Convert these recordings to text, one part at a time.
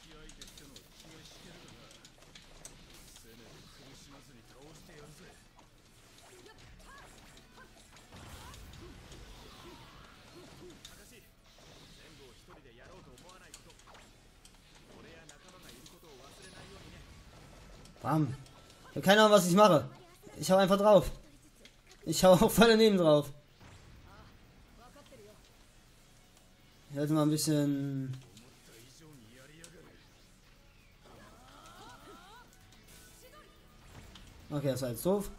Bam. Ich habe keine Ahnung, was ich mache. Ich hau einfach drauf. Ich hau auch voll daneben drauf. Ich halte mal ein bisschen. Okay, das war jetzt doof.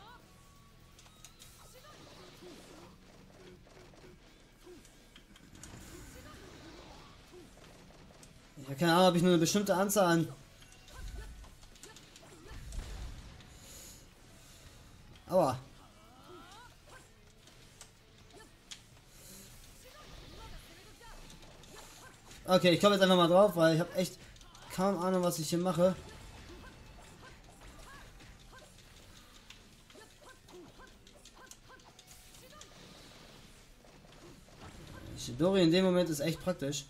Ich habe keine Ahnung, ob ich nur eine bestimmte Anzahl an. Aua. Okay, ich komme jetzt einfach mal drauf, weil ich habe echt kaum Ahnung, was ich hier mache. Shidori in dem Moment ist echt praktisch.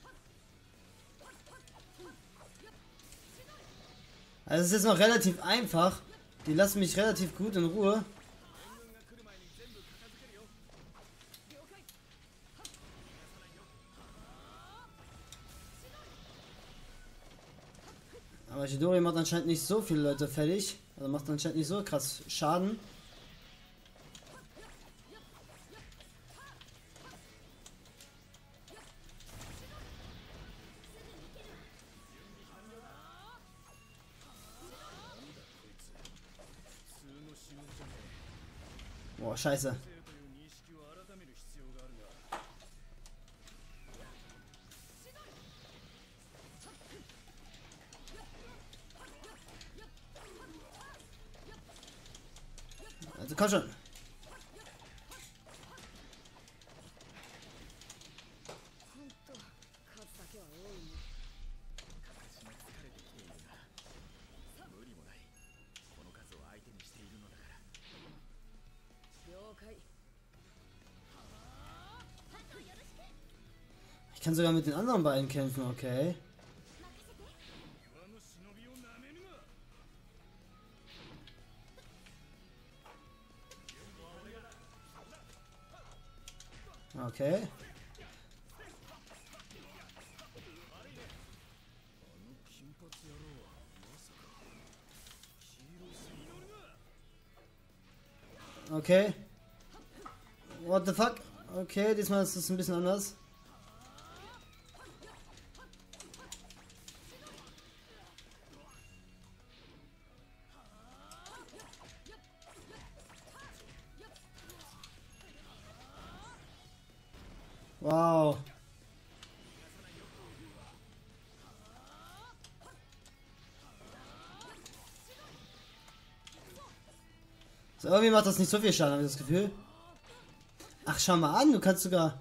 Also es ist jetzt noch relativ einfach. Die lassen mich relativ gut in Ruhe. Aber Shidori macht anscheinend nicht so viele Leute fertig. Also macht anscheinend nicht so krass Schaden. Boah, scheiße. Also komm schon. Ich kann sogar mit den anderen beiden kämpfen, okay. Okay. Okay. What the fuck? Okay, diesmal ist es ein bisschen anders. Wow. So, irgendwie macht das nicht so viel Schaden, habe ich das Gefühl. Ach, schau mal an, du kannst sogar...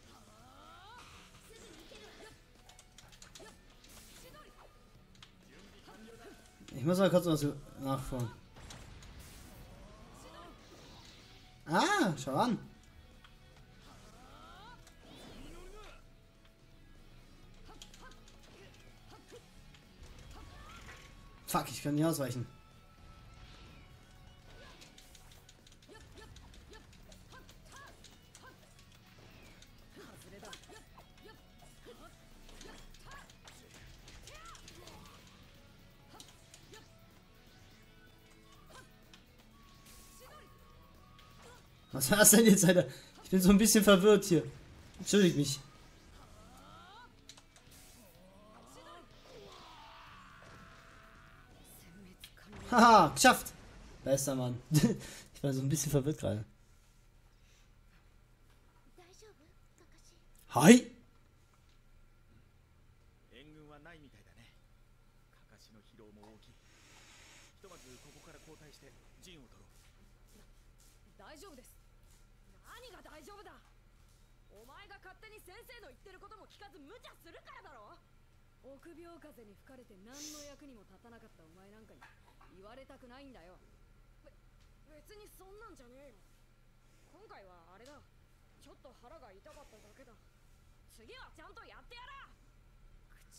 Ich muss mal kurz was nachfragen. Ah, schau an. Fuck, ich kann nicht ausweichen. Was war das denn jetzt, Alter? Ich bin so ein bisschen verwirrt hier. Entschuldigt mich. Haha, geschafft! Bester Mann. Ich war so ein bisschen verwirrt gerade. Hi!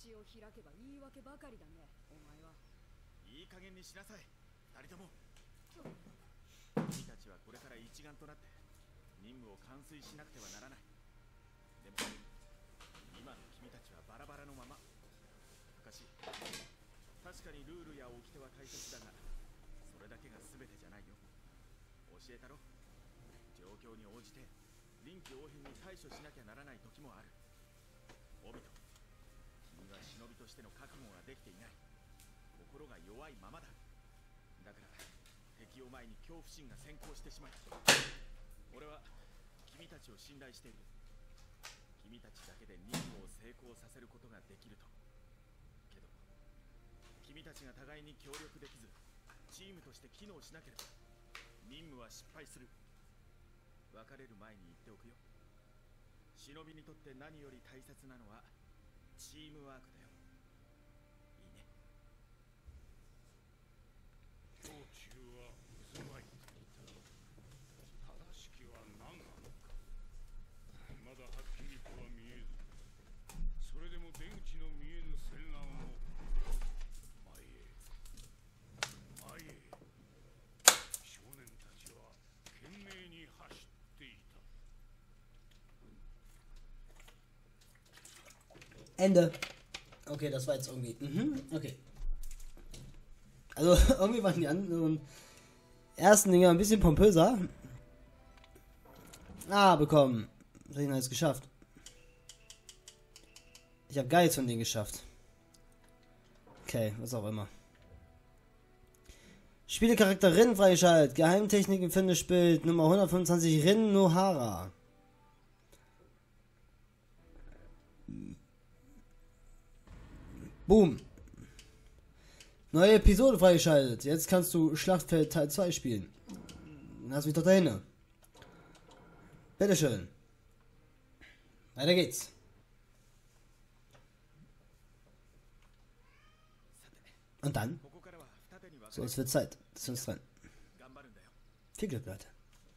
口を開けば言い訳ばかりだね、お前は。 いい加減にしなさい、二人とも。君たちはこれから一丸となって任務を完遂しなくてはならない。でも今の君たちはバラバラのまま。かし、確かにルールや掟は大切だが、それだけが全てじゃないよ。教えたろ。状況に応じて臨機応変に対処しなきゃならない時もある。オビト、君は忍びとしての覚悟ができていない。心が弱いままだ。だから敵を前に恐怖心が先行してしまう。俺は君たちを信頼している。君たちだけで任務を成功させることができると。けど君たちが互いに協力できずチームとして機能しなければ任務は失敗する。別れる前に言っておくよ。忍びにとって何より大切なのはチームワークだよ。いいね。 胸中は渦巻いていた。正しきは何なのかまだはっきりとは見えず、それでも出口の見えぬ戦乱を前へ前へ、少年たちは懸命に走っていた。 Ende. Okay, das war jetzt irgendwie. Okay. Also irgendwie waren die anderen ersten Dinger ein bisschen pompöser. Bekommen. Was hab ich denn alles geschafft? Ich habe gar nichts von denen geschafft. Okay, was auch immer. Spielecharakter Rin freigeschaltet. Geheimtechniken Finish-Bild Nummer 125 Rin Nohara. Boom. Neue Episode freigeschaltet. Jetzt kannst du Schlachtfeld Teil 2 spielen. Lass mich doch dahin. Bitteschön. Weiter geht's. Und dann? So, es wird Zeit. Das ist uns dran. Viel Glück, Leute.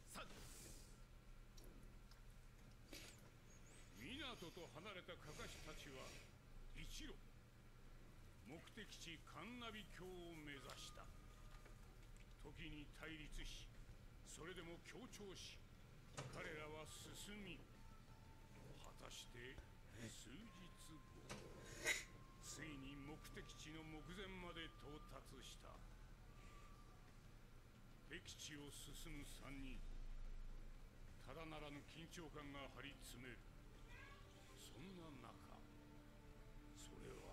目的地カンナビ峡を目指した。時に対立し、それでも協調し、彼らは進み、果たして数日後、ついに目的地の目前まで到達した。敵地を進む3人、ただならぬ緊張感が張り詰める。そんな中、それは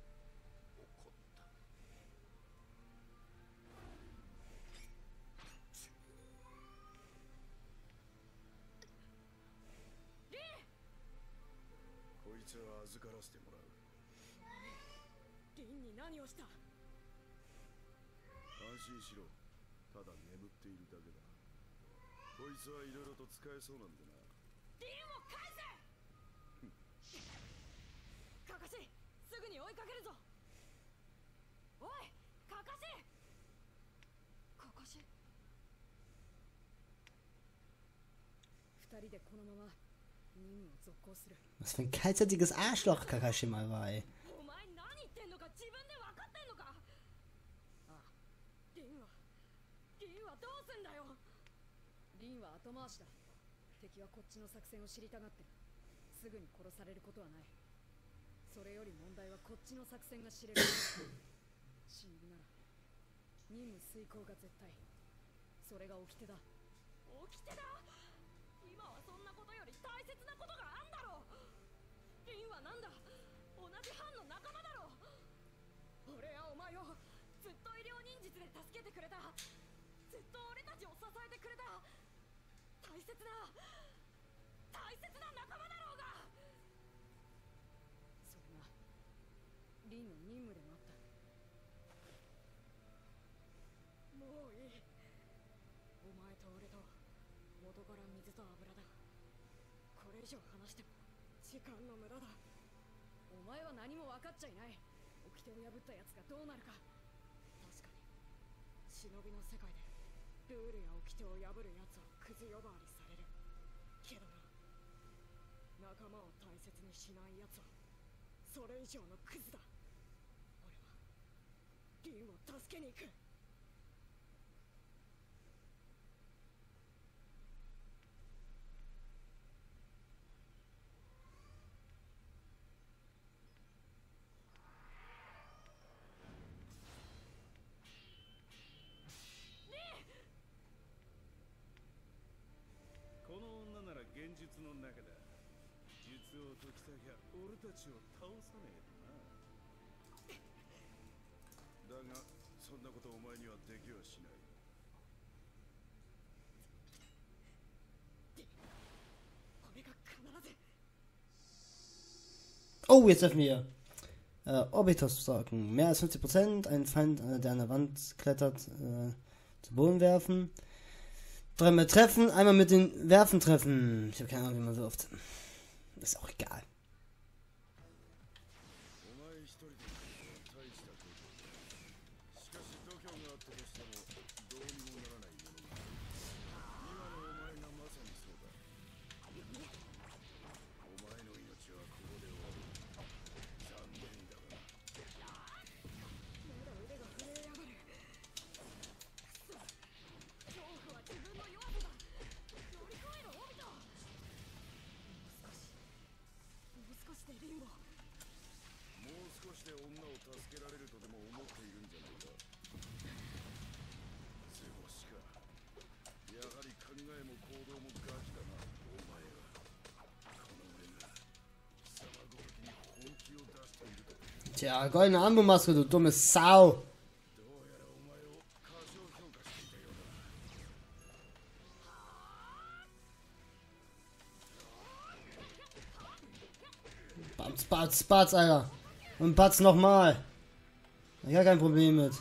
こいつは預からせてもらう。 リンに何をした？ 安心しろ。ただ眠っているだけだ。こいつはいろいろと使えそうなんでな。 リンを返せ！カカシ、すぐに追いかけるぞ。おい、カカシ！カカシ？二人でこのまま任務を続行する。 Was für ein kaltherziges Arschloch Kakashi mal war, ey. お前何言ってんのか自分で分かってんのか？ああ、リンはどうすんだよ。リンは後回しだ。敵はこっちの作戦を知りたがってる。すぐに殺されることはない。それより問題はこっちの作戦が知れる。死ぬなら任務遂行が絶対。それが掟だ。掟だ？今はそんなことより大切なことがあんだろう。リンはなんだ？同じ班の仲間だろう。俺やお前をずっと医療忍術で助けてくれた。ずっと俺たちを支えてくれた大切な仲間だろうが。それがリンの任務でもあった。もういい。お前と俺と元から水と油だ。これ以上話しても時間の無駄だ。お前は何も分かっちゃいない。掟を破った奴がどうなるか。確かに忍びの世界でルールや掟を破る奴はクズ呼ばわりされるけどな、仲間を大切にしない奴はそれ以上のクズだ。俺はリンを助けに行く。 この女なら現実の中だ。術を解きたきゃ俺たちを倒さねえとな。だがそんなことお前にはできはしない。 俺が必ず。 Oh, jetzt dürfen wir Orbitos sorgen. Mehr als 50%, einen Feind, der an der Wand klettert, zu Boden werfen. 3-mal treffen, einmal mit den Werfen treffen. Ich habe keine Ahnung, wie man wirft. Ist auch egal. お前一人で大したこと。しかし度胸があったとしてもどうにもならないものが。今のお前がまさにそうだ。お前の命はここで終わる。残念だが。 まだ腕が震え上がる。くそ、恐怖は自分の弱さだ。乗り越えろ、オビト。もう少しでリンを。 もう少しで女を助けられるとでも思っているんじゃないか。図星か。やはり考えも行動もガキだな、お前は。この俺が貴様ごときに本気を出していると。 Tja, goldene Ambo-Maske, du dumme Sau. どうやらお前を過小評価していたようだ。 Batz, Batz, Batz, Alter. Und Batz nochmal. Hab ich gar kein Problem mit.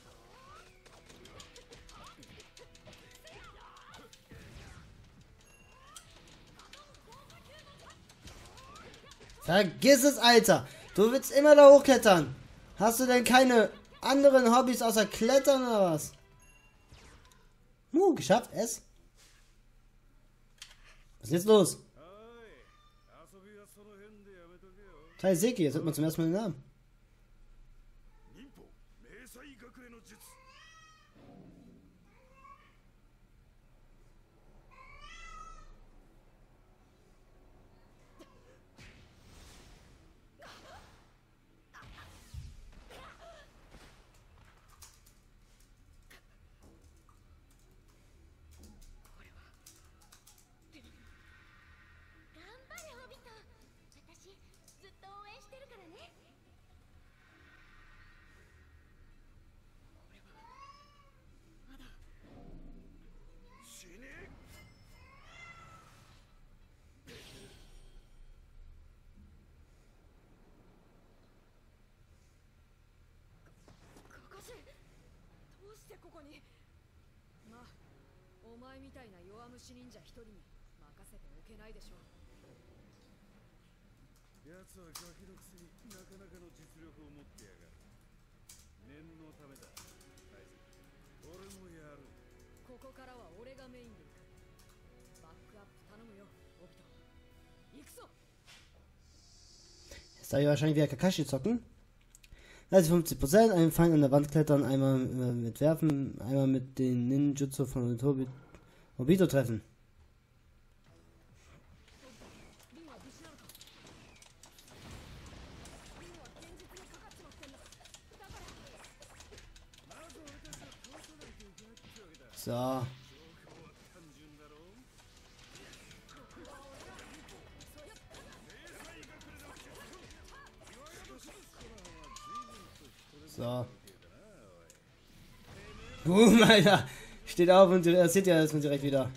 Vergiss es, Alter. Du willst immer da hochklettern. Hast du denn keine anderen Hobbys außer Klettern oder was? Geschafft, es. Was ist jetzt los? Taiseki, jetzt hört man zum ersten Mal den Namen. 忍法迷彩隠れの術。 頑張れオビト。私ずっと応援してるからね。 死ね。 カカシ、どうしてここに。まあ、お前みたいな弱虫忍者一人に任せておけないでしょう。 奴はガキのくせになかなかの実力を持ってやがる。念のためだ。俺もやる。 ここからは俺がメインで行く。バックアップ頼むよ、オビト。行くぞ。 Jetzt darf ich wahrscheinlich wieder Kakashi zocken. Also 50%, einen Feind an der Wand klettern, einmal mit Werfen, einmal mit den Ninjutsu von Obito treffen. リンは無事なのか。リンは現実にかかっちまってんだ。だから。 まず俺たちは倒さないといけないってわけだ。 So. 状況は単純だろう。 So. Boom, Alter. Steht auf und seht ihr das direkt wieder.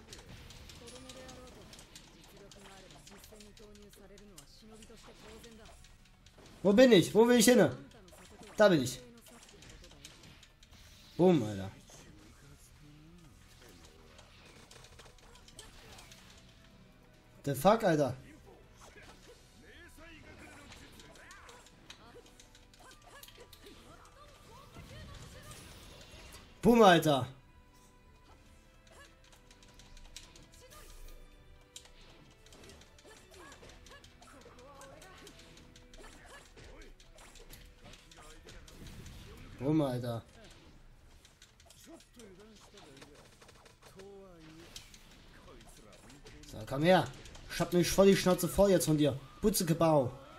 Wo bin ich? Wo will ich hin? Da bin ich. Boom, Alter. The fuck, Alter. Boom, Alter. Rum, Alter. So, komm her. Ich hab mich voll die Schnauze voll jetzt von dir. Butzekebau.